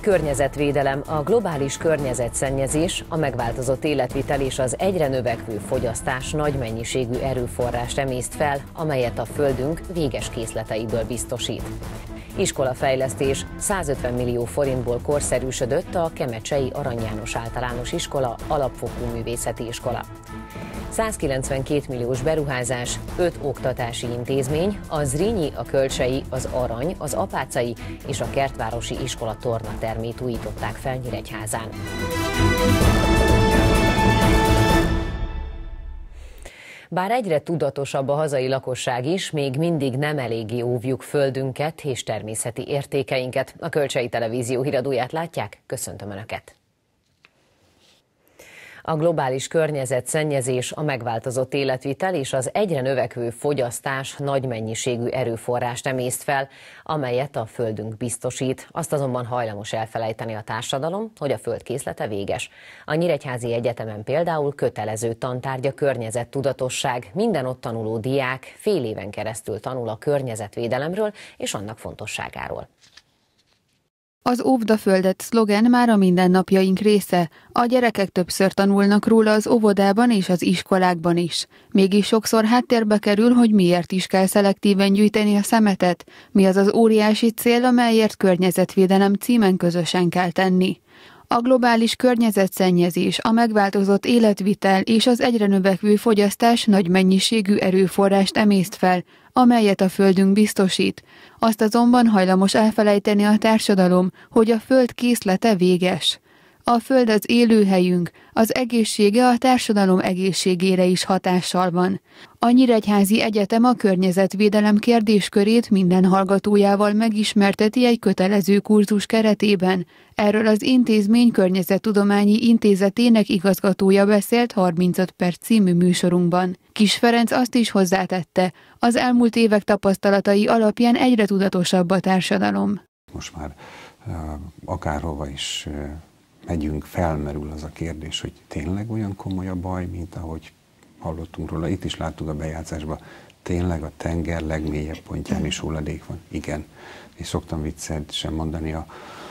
Környezetvédelem, a globális környezetszennyezés, a megváltozott életvitel és az egyre növekvő fogyasztás nagy mennyiségű erőforrást emészt fel, amelyet a Földünk véges készleteiből biztosít. Iskolafejlesztés: 150 millió forintból korszerűsödött a Kemecsei Arany János Általános Iskola alapfokú művészeti iskola. 192 milliós beruházás, 5 oktatási intézmény, a Zrínyi, a Kölcsei, az Arany, az Apácai és a Kertvárosi iskola tornatermét újították fel Nyíregyházán. Bár egyre tudatosabb a hazai lakosság is, még mindig nem eléggé óvjuk földünket és természeti értékeinket. A Kölcsei Televízió híradóját látják, köszöntöm Önöket! A globális környezetszennyezés, a megváltozott életvitel és az egyre növekvő fogyasztás nagy mennyiségű erőforrást emészt fel, amelyet a Földünk biztosít. Azt azonban hajlamos elfelejteni a társadalom, hogy a Föld készlete véges. A Nyíregyházi Egyetemen például kötelező tantárgy a környezettudatosság. Minden ott tanuló diák fél éven keresztül tanul a környezetvédelemről és annak fontosságáról. Az Óvd a Földet szlogen már a mindennapjaink része. A gyerekek többször tanulnak róla az óvodában és az iskolákban is. Mégis sokszor háttérbe kerül, hogy miért is kell szelektíven gyűjteni a szemetet, mi az az óriási cél, amelyért környezetvédelem címen közösen kell tenni. A globális környezetszennyezés, a megváltozott életvitel és az egyre növekvő fogyasztás nagy mennyiségű erőforrást emészt fel, amelyet a Földünk biztosít. Azt azonban hajlamos elfelejteni a társadalom, hogy a Föld készlete véges. A Föld az élőhelyünk, az egészsége a társadalom egészségére is hatással van. A Nyíregyházi Egyetem a környezetvédelem kérdéskörét minden hallgatójával megismerteti egy kötelező kurzus keretében. Erről az intézmény Környezettudományi Intézetének igazgatója beszélt 35 perc című műsorunkban. Kis Ferenc azt is hozzátette, az elmúlt évek tapasztalatai alapján egyre tudatosabb a társadalom. Most már akárhova is megyünk, felmerül az a kérdés, hogy tényleg olyan komoly a baj, mint ahogy hallottunk róla. Itt is láttuk a bejátszásban, tényleg a tenger legmélyebb pontján is hulladék van. Igen. És szoktam viccesen mondani a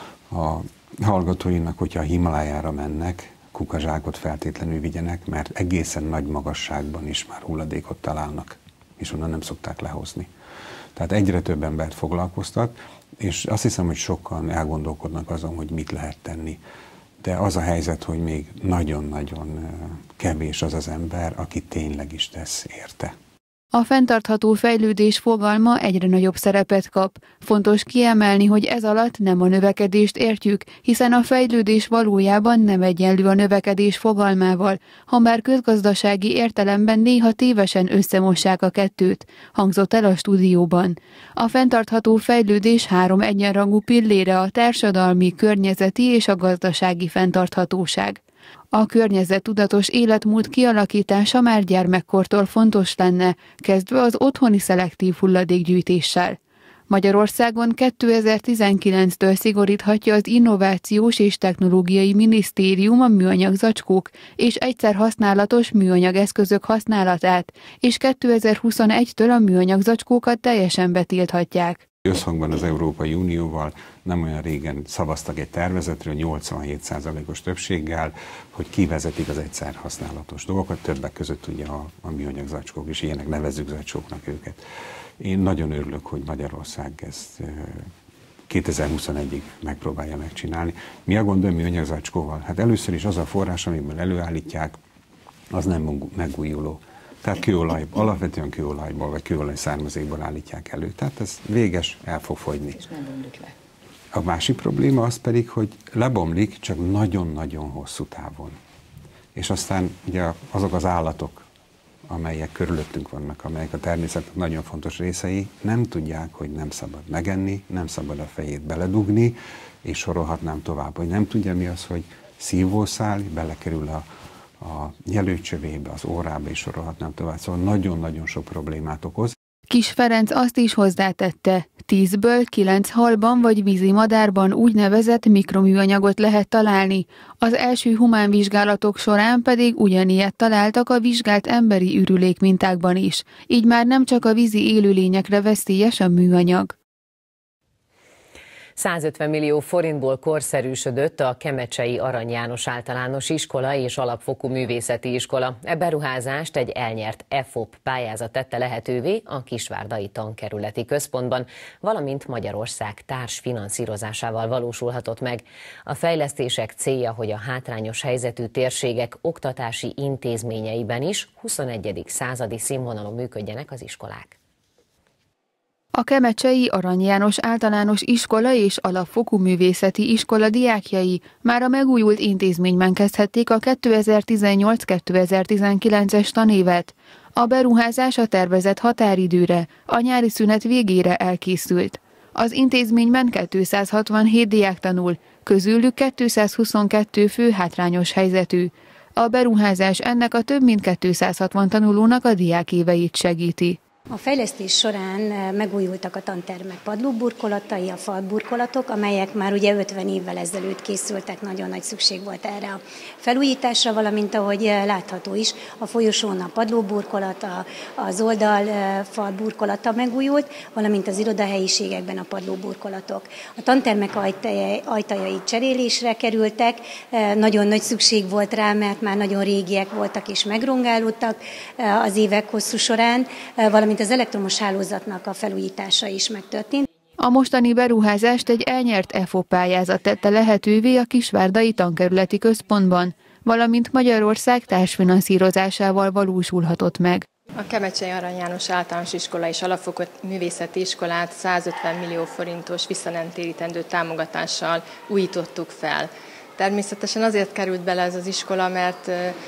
hallgatóinak, hogyha a Himalájára mennek, kukazsákot feltétlenül vigyenek, mert egészen nagy magasságban is már hulladékot találnak, és onnan nem szokták lehozni. Tehát egyre több embert foglalkoztat, és azt hiszem, hogy sokan elgondolkodnak azon, hogy mit lehet tenni. De az a helyzet, hogy még nagyon-nagyon kevés az az ember, aki tényleg is tesz érte. A fenntartható fejlődés fogalma egyre nagyobb szerepet kap. Fontos kiemelni, hogy ez alatt nem a növekedést értjük, hiszen a fejlődés valójában nem egyenlő a növekedés fogalmával, habár közgazdasági értelemben néha tévesen összemossák a kettőt, hangzott el a stúdióban. A fenntartható fejlődés 3 egyenrangú pillére: a társadalmi, környezeti és a gazdasági fenntarthatóság. A környezettudatos életmód kialakítása már gyermekkortól fontos lenne, kezdve az otthoni szelektív hulladékgyűjtéssel. Magyarországon 2019-től szigoríthatja az Innovációs és Technológiai Minisztérium a műanyag zacskók és egyszer használatos műanyag eszközök használatát, és 2021-től a műanyag zacskókat teljesen betilthatják. Összhangban az Európai Unióval nem olyan régen szavaztak egy tervezetről 87%-os többséggel, hogy kivezetik az egyszer használatos dolgokat, többek között ugye a műanyag zacskók, és ilyenek nevezzük zacskóknak őket. Én nagyon örülök, hogy Magyarország ezt 2021-ig megpróbálja megcsinálni. Mi a gond a műanyag zacskóval? Hát először is az a forrás, amiből előállítják, az nem megújuló. Tehát kőolaj, alapvetően kőolajból vagy kőolaj származékból állítják elő. Tehát ez véges, el fog fogyni. És nem bomlik le. A másik probléma az pedig, hogy lebomlik, csak nagyon-nagyon hosszú távon. És aztán ugye azok az állatok, amelyek körülöttünk vannak, amelyek a természetnek nagyon fontos részei, nem tudják, hogy nem szabad megenni, nem szabad a fejét beledugni, és sorolhatnám tovább, hogy nem tudja mi az, hogy szívószál belekerül a nyelőcsövébe, az órába is sorolhatnám tovább, szóval nagyon-nagyon sok problémát okoz. Kis Ferenc azt is hozzátette, 10-ből 9 halban vagy vízi madárban úgynevezett mikroműanyagot lehet találni. Az első humán vizsgálatok során pedig ugyanilyet találtak a vizsgált emberi ürülékmintákban is, így már nem csak a vízi élőlényekre veszélyes a műanyag. 150 millió forintból korszerűsödött a Kemecsei Arany János Általános Iskola és Alapfokú Művészeti Iskola. E beruházást egy elnyert EFOP pályázat tette lehetővé a Kisvárdai Tankerületi Központban, valamint Magyarország társfinanszírozásával valósulhatott meg. A fejlesztések célja, hogy a hátrányos helyzetű térségek oktatási intézményeiben is 21. századi színvonalon működjenek az iskolák. A Kemecsei Arany János Általános Iskola és Alapfokú Művészeti Iskola diákjai már a megújult intézményben kezdhették a 2018-2019-es tanévet. A beruházás a tervezett határidőre, a nyári szünet végére elkészült. Az intézményben 267 diák tanul, közülük 222 fő hátrányos helyzetű. A beruházás ennek a több mint 260 tanulónak a diákéveit segíti. A fejlesztés során megújultak a tantermek padlóburkolatai, a falburkolatok, amelyek már ugye 50 évvel ezelőtt készültek, nagyon nagy szükség volt erre a felújításra, valamint ahogy látható is, a folyosón a padlóburkolat, az oldalfal burkolata megújult, valamint az irodahelyiségekben a padlóburkolatok. A tantermek ajtajai cserélésre kerültek, nagyon nagy szükség volt rá, mert már nagyon régiek voltak és megrongálódtak az évek hosszú során, valamint az elektromos hálózatnak a felújítása is megtörtént. A mostani beruházást egy elnyert EFOP pályázat tette lehetővé a Kisvárdai Tankerületi Központban, valamint Magyarország társfinanszírozásával valósulhatott meg. A Kemecsei Arany János Általános Iskola és Alapfokú Művészeti Iskolát 150 millió forintos visszanemtérítendő támogatással újítottuk fel. Természetesen azért került bele ez az iskola, mert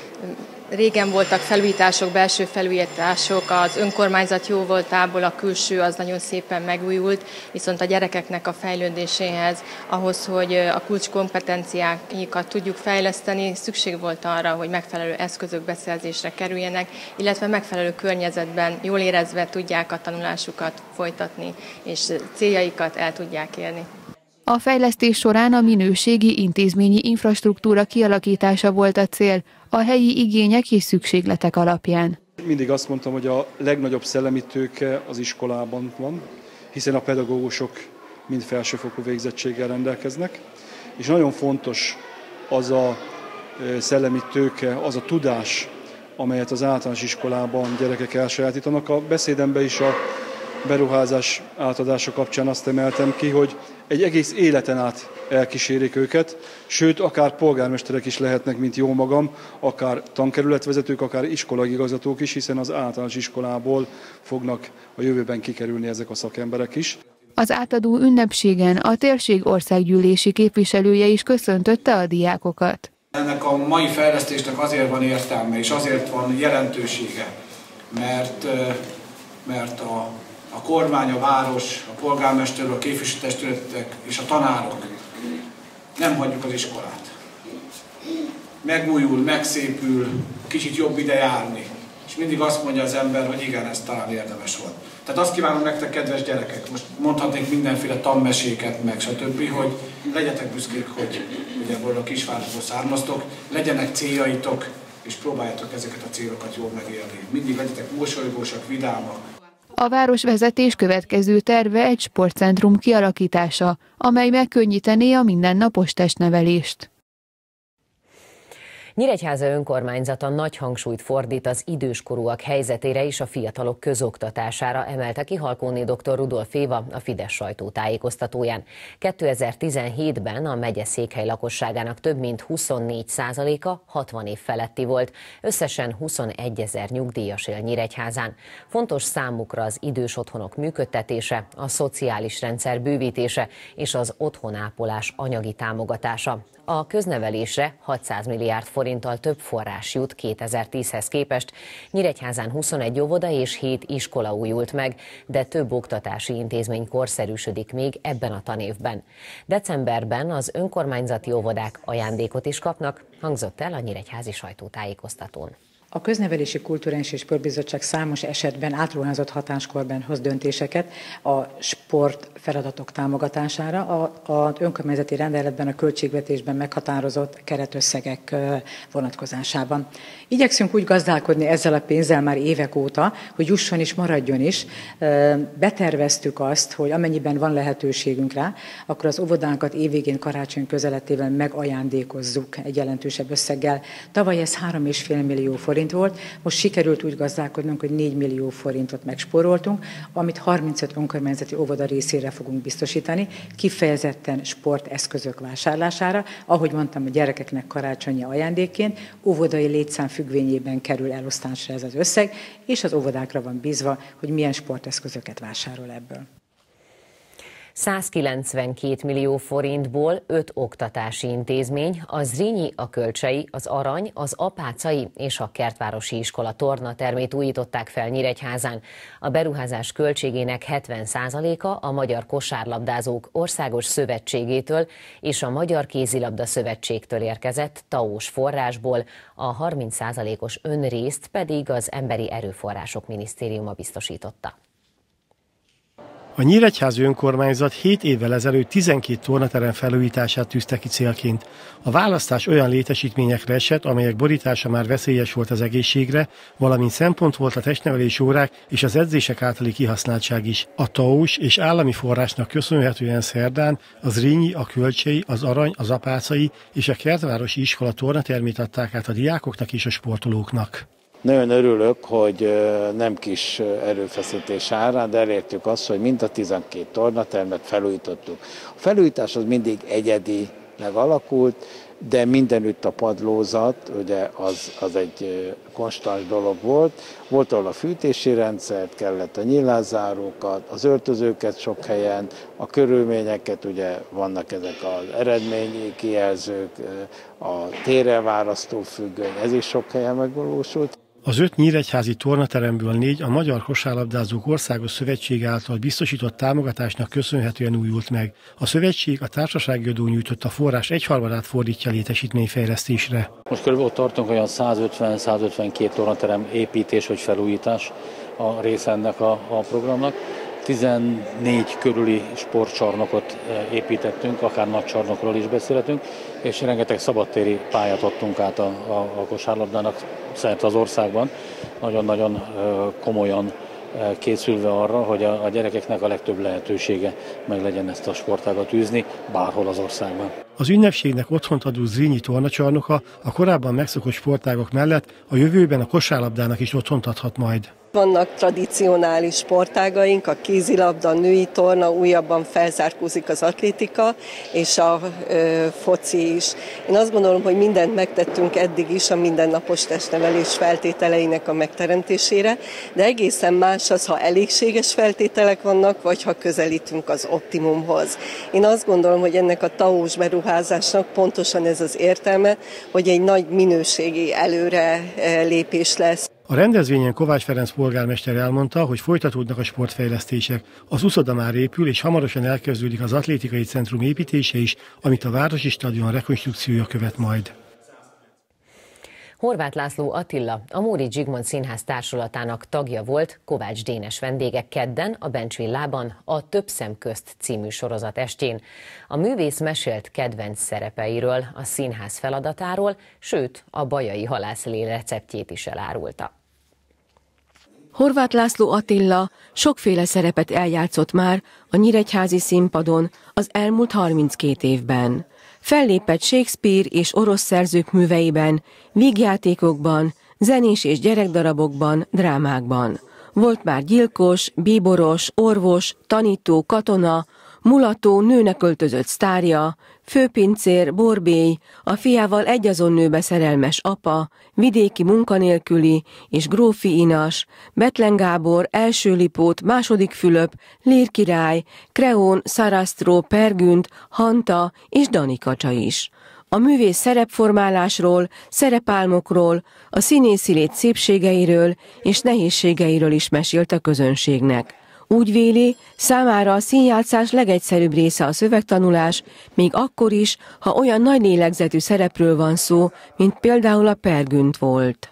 régen voltak felújítások, belső felújítások, az önkormányzat jó voltából, a külső az nagyon szépen megújult, viszont a gyerekeknek a fejlődéséhez, ahhoz, hogy a kulcskompetenciáikat tudjuk fejleszteni, szükség volt arra, hogy megfelelő eszközök beszerzésre kerüljenek, illetve megfelelő környezetben jól érezve tudják a tanulásukat folytatni, és céljaikat el tudják érni. A fejlesztés során a minőségi intézményi infrastruktúra kialakítása volt a cél, a helyi igények és szükségletek alapján. Mindig azt mondtam, hogy a legnagyobb szellemi tőke az iskolában van, hiszen a pedagógusok mind felsőfokú végzettséggel rendelkeznek, és nagyon fontos az a szellemi tőke, az a tudás, amelyet az általános iskolában gyerekek elsajátítanak. A beszédemben is a beruházás átadása kapcsán azt emeltem ki, hogy egy egész életen át elkísérik őket, sőt, akár polgármesterek is lehetnek, mint jó magam, akár tankerületvezetők, akár iskolaigazgatók is, hiszen az általános iskolából fognak a jövőben kikerülni ezek a szakemberek is. Az átadó ünnepségen a térség országgyűlési képviselője is köszöntötte a diákokat. Ennek a mai fejlesztésnek azért van értelme, és azért van jelentősége, mert a kormány, a város, a polgármester, a képviselőtestületek és a tanárok nem hagyjuk az iskolát. Megújul, megszépül, kicsit jobb ide járni. És mindig azt mondja az ember, hogy igen, ez talán érdemes volt. Tehát azt kívánom nektek, kedves gyerekek, most mondhatnék mindenféle tanmeséket, meg stb., hogy legyetek büszkék, hogy ebből a Kisvárosból származtok, legyenek céljaitok, és próbáljátok ezeket a célokat jól megélni. Mindig legyetek mosolygósak, vidámak. A városvezetés következő terve egy sportcentrum kialakítása, amely megkönnyítené a mindennapos testnevelést. Nyíregyháza önkormányzata nagy hangsúlyt fordít az időskorúak helyzetére és a fiatalok közoktatására, emelte ki Halkóné dr. Rudolf Éva a Fidesz sajtótájékoztatóján. 2017-ben a megye székhely lakosságának több mint 24%-a 60 év feletti volt. Összesen 21 000 nyugdíjas él Nyíregyházán. Fontos számukra az idős otthonok működtetése, a szociális rendszer bővítése és az otthonápolás anyagi támogatása. A köznevelésre 600 milliárd forinttal több forrás jut 2010-hez képest. Nyíregyházán 21 óvoda és 7 iskola újult meg, de több oktatási intézmény korszerűsödik még ebben a tanévben. Decemberben az önkormányzati óvodák ajándékot is kapnak, hangzott el a nyíregyházi sajtótájékoztatón. A Köznevelési, Kulturális és Sportbizottság számos esetben átruházott hatáskörben hoz döntéseket a sport feladatok támogatására. Az önkormányzati rendeletben, a költségvetésben meghatározott keretösszegek vonatkozásában. Igyekszünk úgy gazdálkodni ezzel a pénzzel már évek óta, hogy jusson és maradjon is. Beterveztük azt, hogy amennyiben van lehetőségünk rá, akkor az óvodánkat évvégén karácsony közeletével megajándékozzuk egy jelentősebb összeggel. Tavaly ez 3,5 millió forint volt, most sikerült úgy gazdálkodnunk, hogy 4 millió forintot megspóroltunk, amit 35 önkormányzati óvoda részére fogunk biztosítani, kifejezetten sporteszközök vásárlására. Ahogy mondtam, a gyerekeknek karácsonyi ajándékként, óvodai létszám függvényében kerül elosztásra ez az összeg, és az óvodákra van bízva, hogy milyen sporteszközöket vásárol ebből. 192 millió forintból 5 oktatási intézmény, a Zrínyi, a Kölcsei, az Arany, az Apácai és a Kertvárosi Iskola tornatermét újították fel Nyíregyházán. A beruházás költségének 70%-a a Magyar Kosárlabdázók Országos Szövetségétől és a Magyar Kézilabda Szövetségtől érkezett TAO-s forrásból, a 30%-os önrészt pedig az Emberi Erőforrások Minisztériuma biztosította. A nyíregyházi önkormányzat 7 évvel ezelőtt 12 tornaterem felújítását tűzte ki célként. A választás olyan létesítményekre esett, amelyek borítása már veszélyes volt az egészségre, valamint szempont volt a testnevelési órák és az edzések általi kihasználtság is. A TAO-s és állami forrásnak köszönhetően szerdán a Zrínyi, a Kölcsei, az Arany, az Apácai és a Kertvárosi Iskola tornatermét adták át a diákoknak és a sportolóknak. Nagyon örülök, hogy nem kis erőfeszítés árán, de elértük azt, hogy mind a 12 tornatermet felújítottuk. A felújítás az mindig egyedileg alakult, de mindenütt a padlózat, ugye az egy konstans dolog volt. Volt, ahol a fűtési rendszert, kellett a nyílászárókat, az öltözőket sok helyen, a körülményeket, ugye vannak ezek az eredményi kijelzők, a térelválasztó függöny, ez is sok helyen megvalósult. Az 5 nyíregyházi tornateremből 4 a Magyar Kosárlabdázók Országos Szövetség által biztosított támogatásnak köszönhetően újult meg. A szövetség a társasági adó nyújtotta forrás 1/3-át fordítja létesítményfejlesztésre. Most körülbelül tartunk olyan 150-152 tornaterem építés vagy felújítás a része ennek a programnak. 14 körüli sportcsarnokot építettünk, akár nagy csarnokról is beszélhetünk, és rengeteg szabadtéri pályát adtunk át a kosárlabdának szerte az országban, nagyon-nagyon komolyan készülve arra, hogy a gyerekeknek a legtöbb lehetősége meg legyen ezt a sportágat űzni bárhol az országban. Az ünnepségnek otthont adó Zrínyi tornacsarnoka a korábban megszokott sportágok mellett a jövőben a kosárlabdának is otthont adhat majd. Vannak tradicionális sportágaink, a kézilabda, a női torna, újabban felzárkózik az atlétika és a foci is. Én azt gondolom, hogy mindent megtettünk eddig is a mindennapos testnevelés feltételeinek a megteremtésére, de egészen más az, ha elégséges feltételek vannak, vagy ha közelítünk az optimumhoz. Én azt gondolom, hogy ennek a TAO-s beruházásnak pontosan ez az értelme, hogy egy nagy minőségi előre lépés lesz. A rendezvényen Kovács Ferenc polgármester elmondta, hogy folytatódnak a sportfejlesztések. Az uszoda már épül, és hamarosan elkezdődik az atlétikai centrum építése is, amit a Városi Stadion rekonstrukciója követ majd. Horváth László Attila, a Móricz Zsigmond Színház társulatának tagja volt Kovács Dénes vendége kedden a Bencs Villában a Több szem közt című sorozat estjén. A művész mesélt kedvenc szerepeiről, a színház feladatáról, sőt a bajai halászlé receptjét is elárulta. Horváth László Attila sokféle szerepet eljátszott már a nyíregyházi színpadon az elmúlt 32 évben. Fellépett Shakespeare és orosz szerzők műveiben, vígjátékokban, zenés és gyerekdarabokban, drámákban. Volt már gyilkos, bíboros, orvos, tanító, katona, mulató, nőnek öltözött sztárja, főpincér, borbély, a fiával egyazon nőbe szerelmes apa, vidéki munkanélküli és grófi inas, Bethlen Gábor, első Lipót, második Fülöp, Lír király, Kreón, Szarasztró, Pergünt, Hanta és Dani Kacsa is. A művész szerepformálásról, szerepálmokról, a színészi lét szépségeiről és nehézségeiről is mesélt a közönségnek. Úgy véli, számára a színjátszás legegyszerűbb része a szövegtanulás, még akkor is, ha olyan nagy lélegzetű szerepről van szó, mint például a Pergünt volt.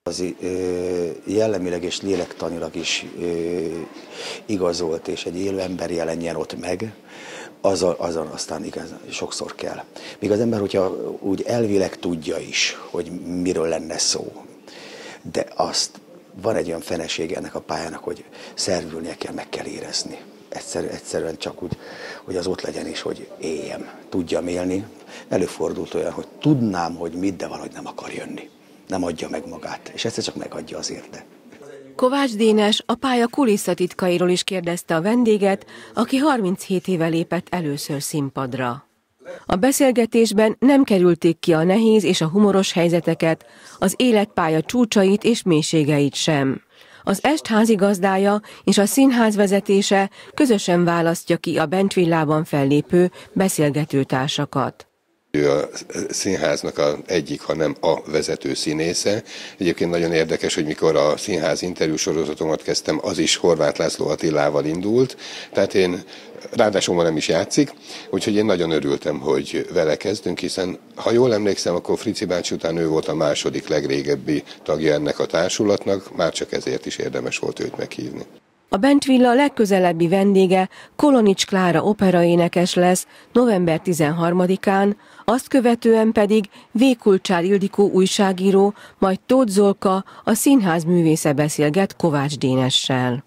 Az jellemileg és lélektanilag is igazolt, és egy élő ember jelenjen ott meg, azon aztán igazán sokszor kell. Míg az ember, hogyha úgy elvileg tudja is, hogy miről lenne szó, de azt van egy olyan fenesége ennek a pályának, hogy szervülnie kell, meg kell érezni. Egyszerűen csak úgy, hogy az ott legyen és hogy éljem, tudjam élni. Előfordult olyan, hogy tudnám, hogy mit, de valahogy nem akar jönni. Nem adja meg magát, és egyszer csak megadja az érte. Kovács Dénes a pálya kulisszatitkairól is kérdezte a vendéget, aki 37 éve lépett először színpadra. A beszélgetésben nem kerülték ki a nehéz és a humoros helyzeteket, az életpálya csúcsait és mélységeit sem. Az est házigazdája és a színház vezetése közösen választja ki a Bentvillában fellépő beszélgetőtársakat. Ő a színháznak az egyik, ha nem a vezető színésze. Egyébként nagyon érdekes, hogy mikor a színház interjú sorozatomat kezdtem, az is Horváth László Attilával indult. Tehát én ráadásul ma nem is játszik, úgyhogy én nagyon örültem, hogy vele kezdünk, hiszen ha jól emlékszem, akkor Frici bácsi után ő volt a második legrégebbi tagja ennek a társulatnak, már csak ezért is érdemes volt őt meghívni. A Bentvilla legközelebbi vendége Kolonics Klára operaénekes lesz november 13-án, azt követően pedig V. Kulcsár Ildikó újságíró, majd Tóth Zolka, a színház művésze beszélget Kovács Dénessel.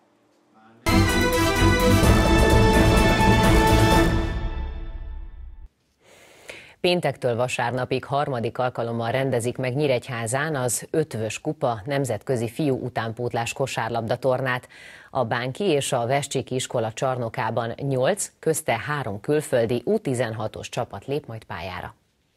Péntektől vasárnapig harmadik alkalommal rendezik meg Nyíregyházán az Ötvös Kupa nemzetközi fiú utánpótlás kosárlabda tornát. A Bánki és a Vescsiki iskola csarnokában 8, közte 3 külföldi U16-os csapat lép majd pályára.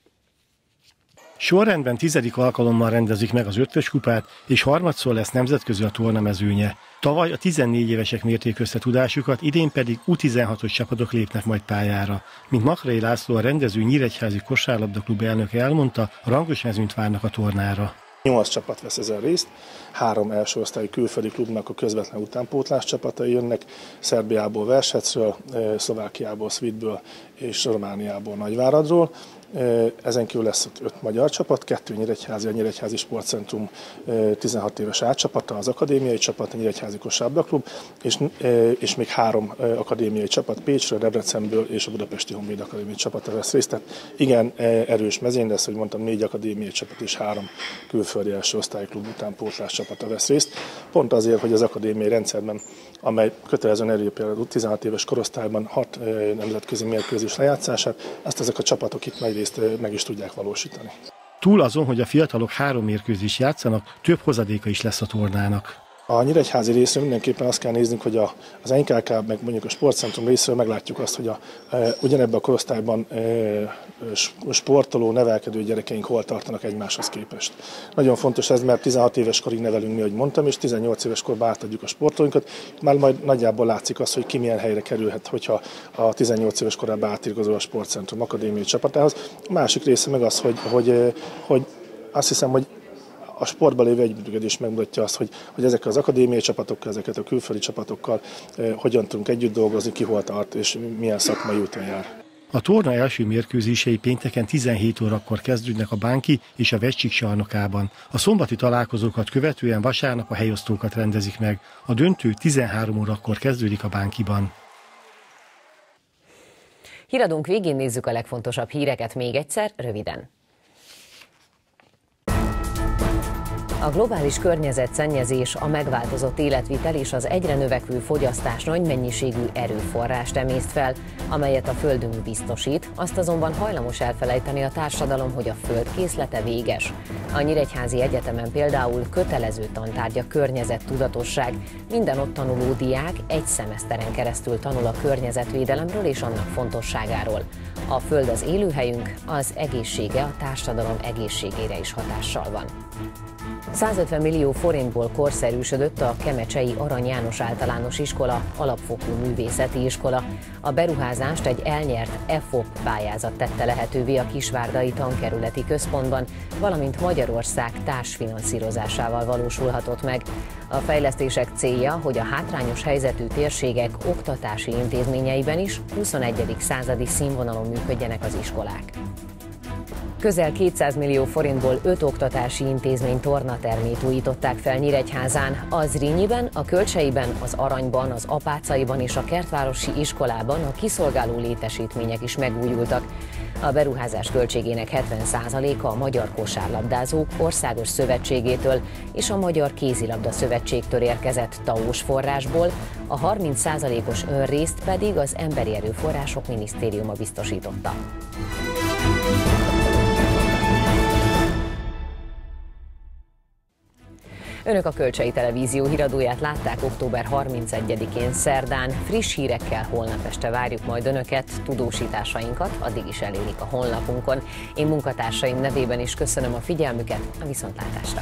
Sorrendben 10. alkalommal rendezik meg az Ötvös Kupát, és harmadszor lesz nemzetközi a tornamezőnye. Tavaly a 14 évesek mérték össze tudásukat, idén pedig U16-os csapatok lépnek majd pályára. Mint Makrai László, a rendező Nyíregyházi Kosárlabdaklub elnöke elmondta, rangos mezőnyt várnak a tornára. 8 csapat vesz ezen részt, 3 első osztályú külföldi klubnak a közvetlen utánpótlás csapatai jönnek, Szerbiából, Versecről, Szlovákiából, Svitből és Romániából, Nagyváradról. Ezen kívül lesz 5 magyar csapat, 2 nyíregyházi, a Nyíregyházi Sportcentrum 16 éves átcsapata, az akadémiai csapat, a Nyíregyházi Kosárlabdaklub, és még 3 akadémiai csapat Pécsről, Debrecenből és a Budapesti Honvéd akadémiai csapata vesz részt. Tehát igen, erős mezőny lesz, hogy mondtam, 4 akadémiai csapat és 3 külföldi első osztályú klub utánpótlás csapata vesz részt. Pont azért, hogy az akadémiai rendszerben, amely kötelezően előírja például 16 éves korosztályban 6 nemzetközi mérkőzés lejátszását, ezt ezek a csapatok itt nagy részt meg is tudják valósítani. Túl azon, hogy a fiatalok 3 mérkőzést játszanak, több hozadéka is lesz a tornának. A nyíregyházi részről mindenképpen azt kell néznünk, hogy az NKK, meg mondjuk a sportcentrum részről meglátjuk azt, hogy ugyanebben a korosztályban sportoló, nevelkedő gyerekeink hol tartanak egymáshoz képest. Nagyon fontos ez, mert 16 éves korig nevelünk mi, ahogy mondtam, és 18 éves korban átadjuk a sportolóinkat. Már majd nagyjából látszik az, hogy ki milyen helyre kerülhet, hogyha a 18 éves korában átirgazol a sportcentrum akadémiai csapatához. A másik része meg az, hogy azt hiszem, hogy a sportban lévő együttműködés megmutatja azt, hogy ezekkel az akadémiai csapatokkal, ezeket a külföldi csapatokkal hogyan tudunk együtt dolgozni, ki hol tart és milyen szakmai úton jár. A torna első mérkőzései pénteken 17 órakor kezdődnek a Bánki és a Vescsik csarnokában. A szombati találkozókat követően vasárnap a helyosztókat rendezik meg. A döntő 13 órakor kezdődik a Bánkiban. Híradónk végén nézzük a legfontosabb híreket még egyszer, röviden. A globális környezetszennyezés, a megváltozott életvitel és az egyre növekvő fogyasztás nagy mennyiségű erőforrást emészt fel, amelyet a Földünk biztosít, azt azonban hajlamos elfelejteni a társadalom, hogy a Föld készlete véges. A Nyíregyházi Egyetemen például kötelező tantárgy a környezettudatosság. Minden ott tanuló diák egy szemeszteren keresztül tanul a környezetvédelemről és annak fontosságáról. A Föld az élőhelyünk, az egészsége a társadalom egészségére is hatással van. 150 millió forintból korszerűsödött a kemecsei Arany János Általános Iskola, alapfokú művészeti iskola. A beruházást egy elnyert EFOP pályázat tette lehetővé a Kisvárdai Tankerületi Központban, valamint Magyarország társfinanszírozásával valósulhatott meg. A fejlesztések célja, hogy a hátrányos helyzetű térségek oktatási intézményeiben is 21. századi színvonalon működjenek az iskolák. Közel 200 millió forintból 5 oktatási intézmény tornatermét újították fel Nyíregyházán, a Zrínyiben, a Kölcseiben, az Aranyban, az Apácaiban és a Kertvárosi iskolában a kiszolgáló létesítmények is megújultak. A beruházás költségének 70%-a a Magyar Kosárlabdázók Országos Szövetségétől és a Magyar Kézilabda Szövetségtől érkezett TAO-s forrásból, a 30%-os önrészt pedig az Emberi Erőforrások Minisztériuma biztosította. Önök a Kölcsei Televízió híradóját látták október 31-én szerdán. Friss hírekkel holnap este várjuk majd Önöket, tudósításainkat addig is elérik a honlapunkon. Én munkatársaim nevében is köszönöm a figyelmüket, a viszontlátásra!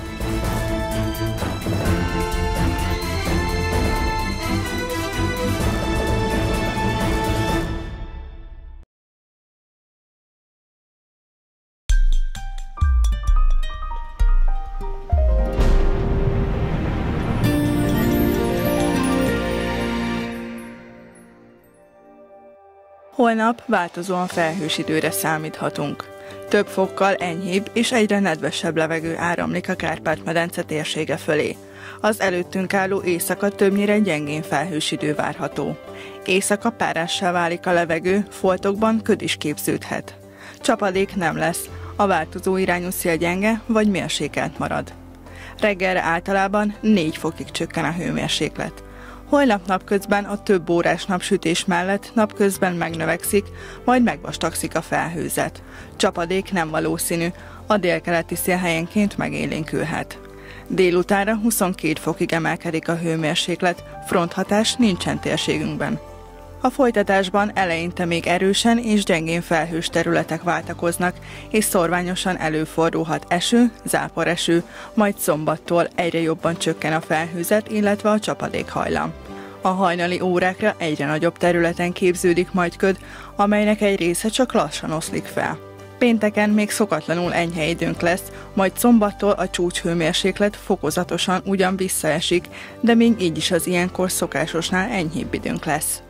Holnap változóan felhős időre számíthatunk. Több fokkal enyhébb és egyre nedvesebb levegő áramlik a Kárpát-medence térsége fölé. Az előttünk álló éjszaka többnyire gyengén felhős idő várható. Éjszaka párássá válik a levegő, foltokban köd is képződhet. Csapadék nem lesz, a változó irányú szél gyenge vagy mérsékelt marad. Reggelre általában 4 fokig csökken a hőmérséklet. Holnap napközben a több órás napsütés mellett napközben megnövekszik, majd megvastagszik a felhőzet. Csapadék nem valószínű, a délkeleti szél helyenként megélénkülhet. Délutánra 22 fokig emelkedik a hőmérséklet, fronthatás nincsen térségünkben. A folytatásban eleinte még erősen és gyengén felhős területek váltakoznak, és szorványosan előfordulhat eső, záporeső, majd szombattól egyre jobban csökken a felhőzet, illetve a csapadékhajlam. A hajnali órákra egyre nagyobb területen képződik majd köd, amelynek egy része csak lassan oszlik fel. Pénteken még szokatlanul enyhe időnk lesz, majd szombattól a csúcshőmérséklet fokozatosan ugyan visszaesik, de még így is az ilyenkor szokásosnál enyhébb időnk lesz.